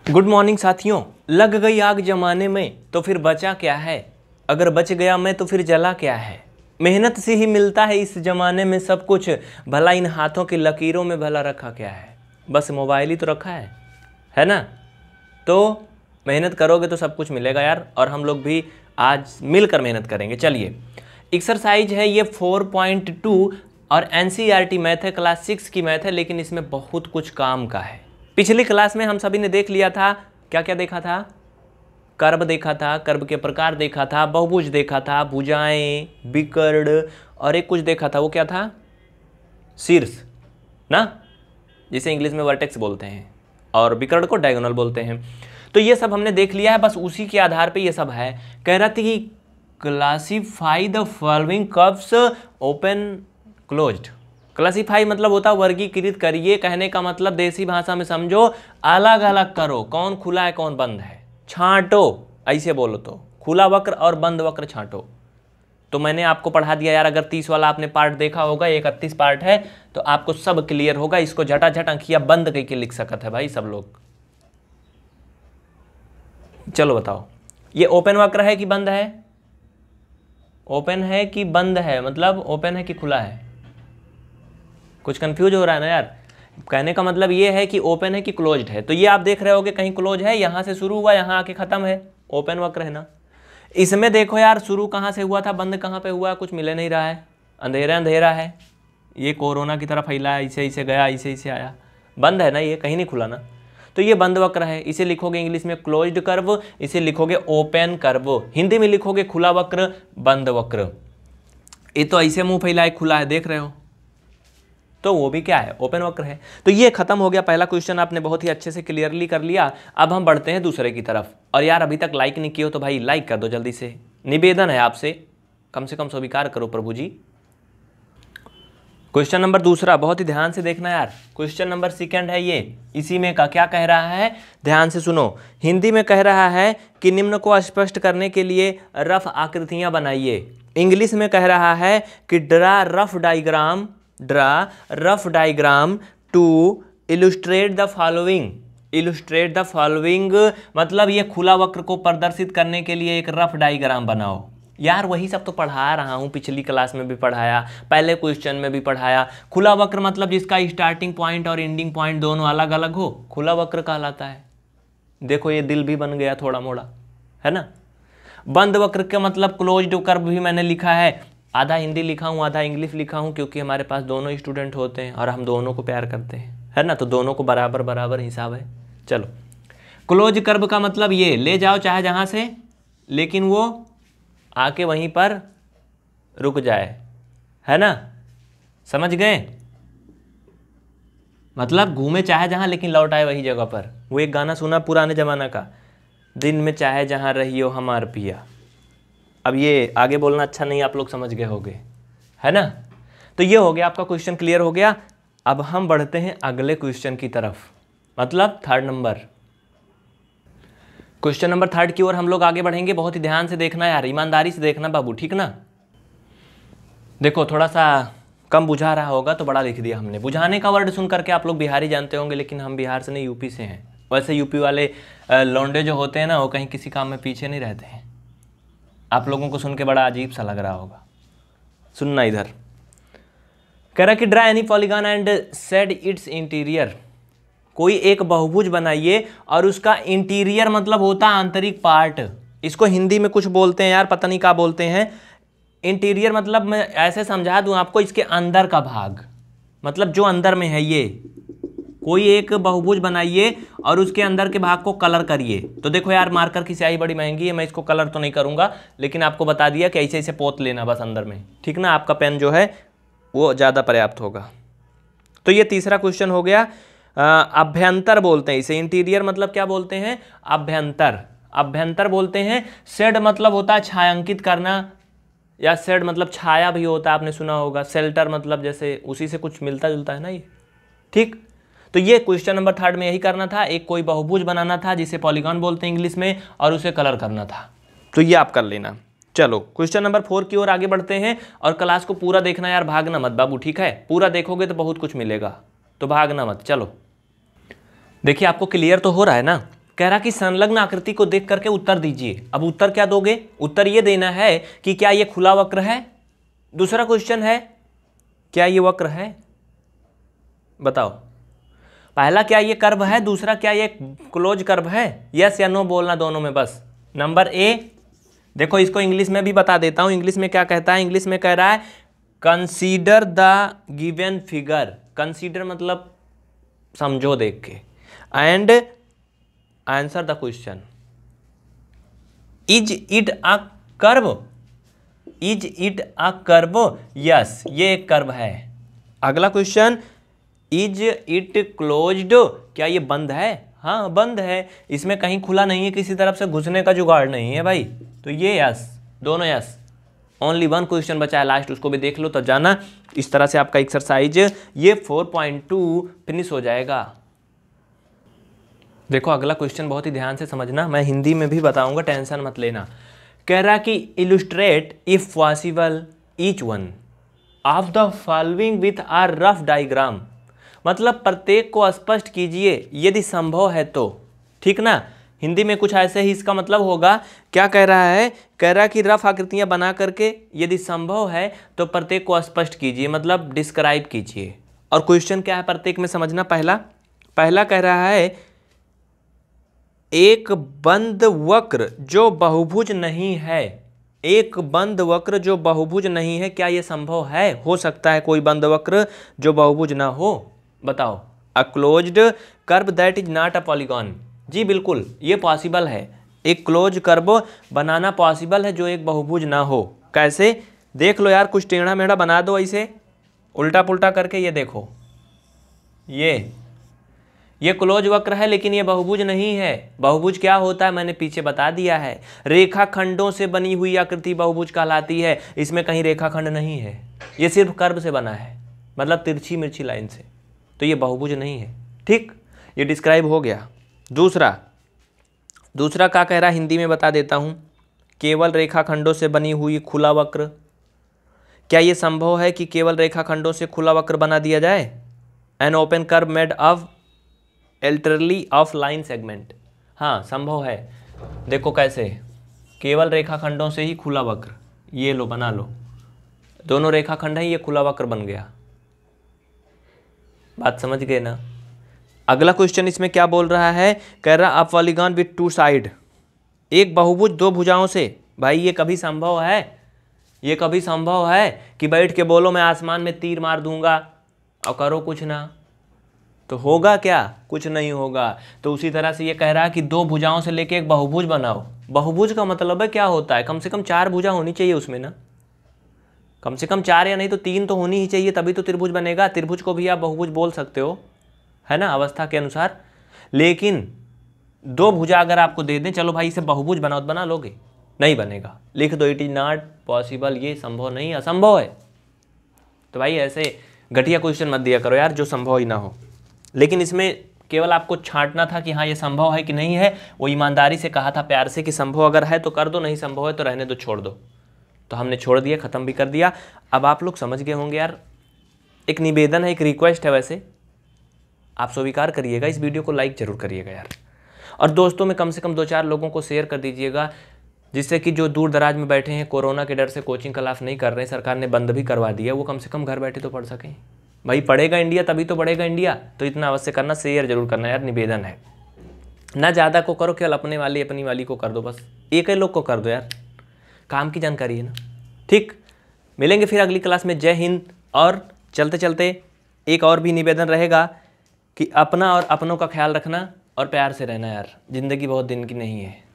Good morning साथियों। लग गई आग जमाने में तो फिर बचा क्या है, अगर बच गया मैं तो फिर जला क्या है। मेहनत से ही मिलता है इस जमाने में सब कुछ, भला इन हाथों की लकीरों में भला रखा क्या है। बस मोबाइल ही तो रखा है ना। तो मेहनत करोगे तो सब कुछ मिलेगा यार, और हम लोग भी आज मिलकर मेहनत करेंगे। चलिए, एक्सरसाइज है ये 4.2 और NCERT मैथ है, क्लास 6 की मैथ है, लेकिन इसमें बहुत कुछ काम का है। पिछली क्लास में हम सभी ने देख लिया था, क्या क्या देखा था, कर्व देखा था, कर्व के प्रकार देखा था, बहुभुज देखा था, भुजाएं, विकर्ण, और एक कुछ देखा था, वो क्या था, शीर्ष ना, जिसे इंग्लिश में वर्टेक्स बोलते हैं, और विकर्ण को डायगोनल बोलते हैं। तो ये सब हमने देख लिया है, बस उसी के आधार पे ये सब है। कह रहा था कि classify the following curves open closed. Classify मतलब होता है वर्गीकृत करिए, कहने का मतलब देसी भाषा में समझो, अलग अलग करो, कौन खुला है कौन बंद है, छांटो, ऐसे बोलो तो, खुला वक्र और बंद वक्र छांटो। तो मैंने आपको पढ़ा दिया यार, अगर 30 वाला आपने पार्ट देखा होगा, 31 पार्ट है, तो आपको सब क्लियर होगा। इसको झटाझट अंकिया बंद करके लिख सकते हैं भाई सब लोग। चलो बताओ, ये ओपन वक्र है कि बंद है, ओपन है कि बंद है, मतलब ओपन है कि खुला है। कुछ कंफ्यूज हो रहा है ना यार। कहने का मतलब ये है कि ओपन है कि क्लोज्ड है। तो ये आप देख रहे होगे कहीं क्लोज है, यहाँ से शुरू हुआ यहाँ आके खत्म है, ओपन वक्र है ना। इसमें देखो यार, शुरू कहाँ से हुआ था, बंद कहाँ पे हुआ, कुछ मिले नहीं रहा है, अंधेरा अंधेरा है, ये कोरोना की तरह फैला है, इसे इसे गया, इसे इसे आया, बंद है ना, ये कहीं नहीं खुला ना। तो ये बंद वक्र है, इसे लिखोगे इंग्लिश में क्लोज्ड कर्व, इसे लिखोगे ओपन कर्व, हिंदी में लिखोगे खुला वक्र, बंद वक्र। ये तो ऐसे मुंह फैलाए खुला है, देख रहे हो, तो वो भी क्या है, ओपन वक्र है। तो ये खत्म हो गया, पहला क्वेश्चन आपने बहुत ही अच्छे से क्लियरली कर लिया। अब हम बढ़ते हैं दूसरे की तरफ। और यार अभी तक लाइक नहीं किए हो तो भाई लाइक कर दो जल्दी से, निवेदन है आपसे, कम से कम स्वीकार करो प्रभु जी। क्वेश्चन नंबर दूसरा, बहुत ही ध्यान से देखना यार, क्वेश्चन नंबर सेकंड है ये, इसी में का क्या कह रहा है, ध्यान से सुनो। हिंदी में कह रहा है कि निम्न को स्पष्ट करने के लिए रफ आकृतियां बनाइए। इंग्लिश में कह रहा है कि draw rough diagram to illustrate the following. Illustrate the following मतलब ये खुला वक्र को प्रदर्शित करने के लिए एक रफ डायग्राम बनाओ। यार वही सब तो पढ़ा रहा हूँ, पिछली क्लास में भी पढ़ाया, पहले क्वेश्चन में भी पढ़ाया। खुला वक्र मतलब जिसका स्टार्टिंग पॉइंट और एंडिंग पॉइंट दोनों अलग अलग हो, खुला वक्र कहलाता है। देखो ये दिल भी बन गया थोड़ा मोड़ा, है ना। बंद वक्र का मतलब क्लोज्ड कर्व भी मैंने लिखा है, आधा हिंदी लिखा हूँ आधा इंग्लिश लिखा हूँ, क्योंकि हमारे पास दोनों स्टूडेंट होते हैं और हम दोनों को प्यार करते हैं, है ना, तो दोनों को बराबर बराबर हिसाब है। चलो, क्लोज कर्व का मतलब ये, ले जाओ चाहे जहाँ से, लेकिन वो आके वहीं पर रुक जाए, है ना, समझ गए, मतलब घूमे चाहे जहाँ लेकिन लौट आए वही जगह पर। वो एक गाना सुना पुराने जमाना का, दिन में चाहे जहाँ रहियो हमार पिया। अब ये आगे बोलना अच्छा नहीं, आप लोग समझ गए होंगे, है ना। तो ये हो गया आपका क्वेश्चन, क्लियर हो गया। अब हम बढ़ते हैं अगले क्वेश्चन की तरफ, मतलब third number, question number third की ओर हम लोग आगे बढ़ेंगे। बहुत ही ध्यान से देखना यार, ईमानदारी से देखना बाबू, ठीक ना। देखो थोड़ा सा कम बुझा रहा होगा तो बड़ा लिख दिया हमने। बुझाने का वर्ड सुन करके आप लोग बिहारी जानते होंगे, लेकिन हम बिहार से नहीं, यूपी से हैं। वैसे यूपी वाले लौंडे जो होते हैं ना, वो कहीं किसी काम में पीछे नहीं रहते हैं। आप लोगों को सुन के बड़ा अजीब सा लग रहा होगा, सुनना इधर। कह रहा कि draw any polygon and shade its interior. कोई एक बहुभुज बनाइए और उसका इंटीरियर मतलब होता है आंतरिक पार्ट। इसको हिंदी में कुछ बोलते हैं यार, पता नहीं क्या बोलते हैं। इंटीरियर मतलब मैं ऐसे समझा दूं आपको, इसके अंदर का भाग, मतलब जो अंदर में है। ये कोई एक बहुभुज बनाइए और उसके अंदर के भाग को कलर करिए। तो देखो यार, मार्कर की स्याही बड़ी महंगी है, मैं इसको कलर तो नहीं करूंगा, लेकिन आपको बता दिया कि ऐसे ऐसे पोत लेना बस अंदर में, ठीक ना। आपका पेन जो है वो ज़्यादा पर्याप्त होगा। तो ये तीसरा क्वेश्चन हो गया। अभ्यंतर बोलते हैं इसे, इंटीरियर मतलब क्या बोलते हैं, अभ्यंतर, अभ्यंतर बोलते हैं। शेड मतलब होता है छायांकित करना, या शेड मतलब छाया भी होता है, आपने सुना होगा। शेल्टर मतलब जैसे उसी से कुछ मिलता जुलता है ना ये, ठीक। तो ये क्वेश्चन नंबर थर्ड में यही करना था, एक कोई बहुभुज बनाना था जिसे पॉलीगॉन बोलते हैं इंग्लिश में, और उसे कलर करना था। तो ये आप कर लेना। चलो क्वेश्चन नंबर 4 की ओर आगे बढ़ते हैं, और क्लास को पूरा देखना यार, भागना मत बाबू, ठीक है। पूरा देखोगे तो बहुत कुछ मिलेगा, तो भागना मत। चलो देखिए, आपको क्लियर तो हो रहा है ना। कह रहा कि संलग्न आकृति को देख करके उत्तर दीजिए। अब उत्तर क्या दोगे? उत्तर ये देना है कि क्या ये खुला वक्र है। दूसरा क्वेश्चन है क्या ये वक्र है, बताओ। पहला क्या ये कर्व है, दूसरा क्या ये क्लोज कर्व है। यस या नो बोलना दोनों में बस। नंबर ए, देखो इसको इंग्लिश में भी बता देता हूं। इंग्लिश में क्या कहता है? इंग्लिश में कह रहा है consider the given figure. Consider मतलब समझो देख के, and answer the question. Is it a curve? Is it a curve? Yes, ये एक कर्व है। अगला क्वेश्चन, इज इट क्लोज्ड? क्या ये बंद है? हाँ बंद है, इसमें कहीं खुला नहीं है, किसी तरफ से घुसने का जुगाड़ नहीं है भाई, तो ये यस, दोनों यस। ओनली वन क्वेश्चन बचा है लास्ट, उसको भी देख लो तब जाना। इस तरह से आपका एक्सरसाइज ये 4.2 फिनिश हो जाएगा। देखो अगला क्वेश्चन बहुत ही ध्यान से समझना, मैं हिंदी में भी बताऊंगा, टेंशन मत लेना। कह रहा कि illustrate if possible each one of the following with a rough diagram. मतलब प्रत्येक को स्पष्ट कीजिए यदि संभव है तो, ठीक ना। हिंदी में कुछ ऐसे ही इसका मतलब होगा। क्या कह रहा है? कह रहा है कि रफ आकृतियां बना करके यदि संभव है तो प्रत्येक को स्पष्ट कीजिए, मतलब डिस्क्राइब कीजिए। और क्वेश्चन क्या है प्रत्येक में समझना। पहला कह रहा है एक बंद वक्र जो बहुभुज नहीं है। एक बंद वक्र जो बहुभुज नहीं है, क्या यह संभव है? हो सकता है कोई बंद वक्र जो बहुभुज ना हो, बताओ। A closed curve that is not a polygon. जी बिल्कुल, ये पॉसिबल है। एक क्लोज कर्व बनाना पॉसिबल है जो एक बहुभुज ना हो। कैसे? देख लो यार, कुछ टेढ़ा मेढ़ा बना दो ऐसे उल्टा पुल्टा करके। ये देखो, ये क्लोज वक्र है लेकिन ये बहुभुज नहीं है। बहुभुज क्या होता है मैंने पीछे बता दिया है। रेखाखंडों से बनी हुई आकृति बहुभुज कहलाती है। इसमें कहीं रेखाखंड नहीं है, ये सिर्फ कर्व से बना है, मतलब तिरछी मिर्ची लाइन से, तो ये बहुभुज नहीं है। ठीक, ये डिस्क्राइब हो गया। दूसरा क्या कह रहा है हिंदी में बता देता हूँ। केवल रेखाखंडों से बनी हुई खुला वक्र, क्या ये संभव है कि केवल रेखाखंडों से खुला वक्र बना दिया जाए? An open curve made of entirely of line segment. हाँ संभव है। देखो कैसे, केवल रेखाखंडों से ही खुला वक्र, ये लो बना लो, दोनों रेखाखंड है, ये खुला वक्र बन गया। बात समझ गए ना। अगला क्वेश्चन इसमें क्या बोल रहा है? कह रहा a polygon with two side. एक बहुभुज दो भुजाओं से। भाई ये कभी संभव है? ये कभी संभव है कि बैठ के बोलो मैं आसमान में तीर मार दूंगा और करो कुछ ना, तो होगा क्या? कुछ नहीं होगा। तो उसी तरह से ये कह रहा है कि दो भुजाओं से लेके एक बहुभुज बनाओ। बहुभुज का मतलब है क्या होता है? कम से कम 4 भुजा होनी चाहिए उसमें ना, कम से कम 4 या नहीं तो 3 तो होनी ही चाहिए, तभी तो त्रिभुज बनेगा। त्रिभुज को भी आप बहुभुज बोल सकते हो, है ना, अवस्था के अनुसार। लेकिन 2 भुजा अगर आपको दे दें, चलो भाई इसे बहुभुज बनाओ, बना लोगे? नहीं बनेगा। लिख दो इट इज नॉट पॉसिबल, ये संभव नहीं, असंभव है। तो भाई ऐसे घटिया क्वेश्चन मत दिया करो यार जो संभव ही ना हो। लेकिन इसमें केवल आपको छांटना था कि हाँ ये संभव है कि नहीं है। वो ईमानदारी से कहा था प्यार से कि संभव अगर है तो कर दो, नहीं संभव है तो रहने दो, छोड़ दो। तो हमने छोड़ दिया, ख़त्म भी कर दिया। अब आप लोग समझ गए होंगे यार। एक निवेदन है, एक रिक्वेस्ट है, वैसे आप स्वीकार करिएगा, इस वीडियो को लाइक जरूर करिएगा यार, और दोस्तों में कम से कम 2-4 लोगों को शेयर कर दीजिएगा, जिससे कि जो दूर दराज में बैठे हैं, कोरोना के डर से कोचिंग क्लास नहीं कर रहे हैं, सरकार ने बंद भी करवा दिया, वो कम से कम घर बैठे तो पढ़ सकें। भाई पढ़ेगा इंडिया तभी तो बढ़ेगा इंडिया। तो इतना अवश्य करना, शेयर जरूर करना यार, निवेदन है। ना ज़्यादा को करो, केवल अपने वाली अपनी वाली को कर दो, बस एक ही लोग को कर दो यार, काम की जानकारी है ना। ठीक, मिलेंगे फिर अगली क्लास में। जय हिंद। और चलते चलते एक और भी निवेदन रहेगा कि अपना और अपनों का ख्याल रखना और प्यार से रहना यार, ज़िंदगी बहुत दिन की नहीं है।